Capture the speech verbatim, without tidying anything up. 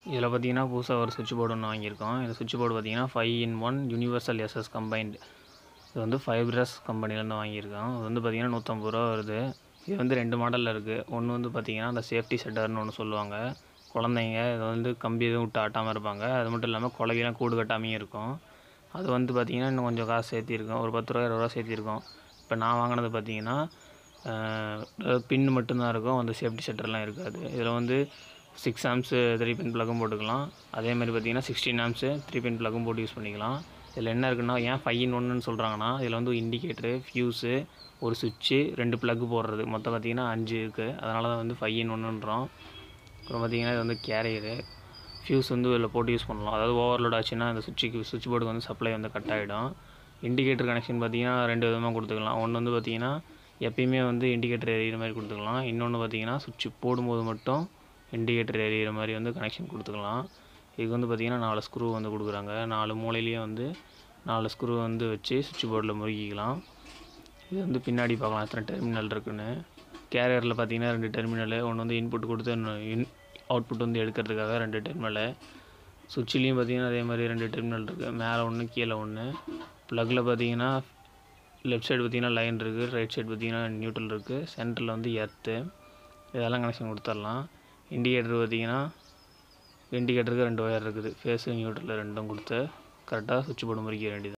இதில் பார்த்தீங்கன்னா புதுசாக ஒரு சுவிட்ச் போர்டு ஒன்று வாங்கியிருக்கோம். இந்த சுவிட்ச் போர்டு பார்த்தீங்கன்னா five in one universal S S combined. இது வந்து ஃபைப்ரஸ் கம்பெனிலேருந்து வாங்கியிருக்கோம். இது வந்து பார்த்தீங்கன்னா நூற்றம்பது ரூபா வருது. இது வந்து ரெண்டு மாடலில் இருக்குது. ஒன்று வந்து பார்த்தீங்கன்னா அந்த சேஃப்டி செட்டர்னு ஒன்று சொல்லுவாங்க. குழந்தைங்க இதை வந்து கம்பி எதுவும் விட்டு ஆட்டாமல் இருப்பாங்க. அது மட்டும் இல்லாமல் குழவிலாம் கூடு கட்டாமையும் இருக்கும். அது வந்து பார்த்திங்கன்னா இன்னும் கொஞ்சம் காசு சேர்த்திருக்கோம். ஒரு பத்து ரூபா இருபது ரூபா சேர்த்திருக்கோம். இப்போ நான் வாங்கினது பார்த்தீங்கன்னா பின் மட்டும்தான் இருக்கும். அந்த சேஃப்டி செட்டர்லாம் இருக்காது. இதில் வந்து சிக்ஸ் ஆம்ஸு த்ரீ பின் ப்ளக்கும் போட்டுக்கலாம். அதேமாதிரி பார்த்தீங்கன்னா சிக்ஸ்டீன் ஆம்ஸு த்ரீ பின் ப்ளக்கும் போட்டு யூஸ் பண்ணிக்கலாம். இதில் என்ன இருக்குன்னா ஏன் ஃபைவ் இன் ஒன்றுன்னு சொல்கிறாங்கன்னா இதில் வந்து இண்டிகேட்டரு, ஃபியூஸு, ஒரு சுவிட்சு, ரெண்டு ப்ளக்கு போடுறது மொத்தம் பார்த்திங்கன்னா அஞ்சு இருக்குது. அதனால தான் வந்து ஃபைவ் இன் ஒன்றுன்றோம். அப்புறம் பார்த்திங்கன்னா இது வந்து கேரியரு, ஃபியூஸ் வந்து இதில் போட்டு யூஸ் பண்ணலாம். அதாவது ஓவர்லோட் ஆச்சுன்னா அந்த சுவிட்சுக்கு சுவிட்ச் போர்டுக்கு வந்து சப்ளை வந்து கட் ஆகிடும். இண்டிகேட்டர் கனெக்ஷன் பார்த்திங்கன்னா ரெண்டு விதமாக கொடுத்துக்கலாம். ஒன்று வந்து பார்த்திங்கன்னா எப்பயுமே வந்து இண்டிகேட்டர் எரியிற மாதிரி கொடுத்துக்கலாம். இன்னொன்று பார்த்திங்கன்னா சுவிட்ச் போடும்போது மட்டும் இண்டிகேட்டர் எரியிற மாதிரி வந்து கனெக்ஷன் கொடுத்துக்கலாம். இதுக்கு வந்து பார்த்திங்கன்னா நாலு ஸ்க்ரூ வந்து கொடுக்குறாங்க. நாலு மூலையிலேயே வந்து நாலு ஸ்க்ரூ வந்து வச்சு சுவிட்ச் போர்டில் முறுக்கிக்கலாம். இது வந்து பின்னாடி பார்க்கலாம் எத்தனை டெர்மினல் இருக்குன்னு. கேரியரில் பார்த்திங்கன்னா ரெண்டு டெர்மினலு, ஒன்று வந்து இன்புட் கொடுத்து இன் அவுட்புட் வந்து எடுக்கிறதுக்காக ரெண்டு டெர்மினலு. சுவிட்ச்லேயும் பார்த்திங்கன்னா அதே மாதிரி ரெண்டு டெர்மினல் இருக்குது. மேலே ஒன்று கீழே ஒன்று. ப்ளக்கில் பார்த்திங்கன்னா லெஃப்ட் சைடு பார்த்திங்கன்னா லைன் இருக்குது, ரைட் சைடு பார்த்திங்கன்னா நியூட்ரல் இருக்குது, சென்டரில் வந்து எர்த்து. இதெல்லாம் கனெக்ஷன் கொடுத்துடலாம். இண்டிகேட்டர் பார்த்திங்கன்னா இண்டிகேட்டருக்கு ரெண்டு ஒயர் இருக்குது. ஃபேஸு நியூட்ரல் ரெண்டும் கொடுத்து கரெக்டாக சுவிட்ச் போர்டு முறிக்க வேண்டியது.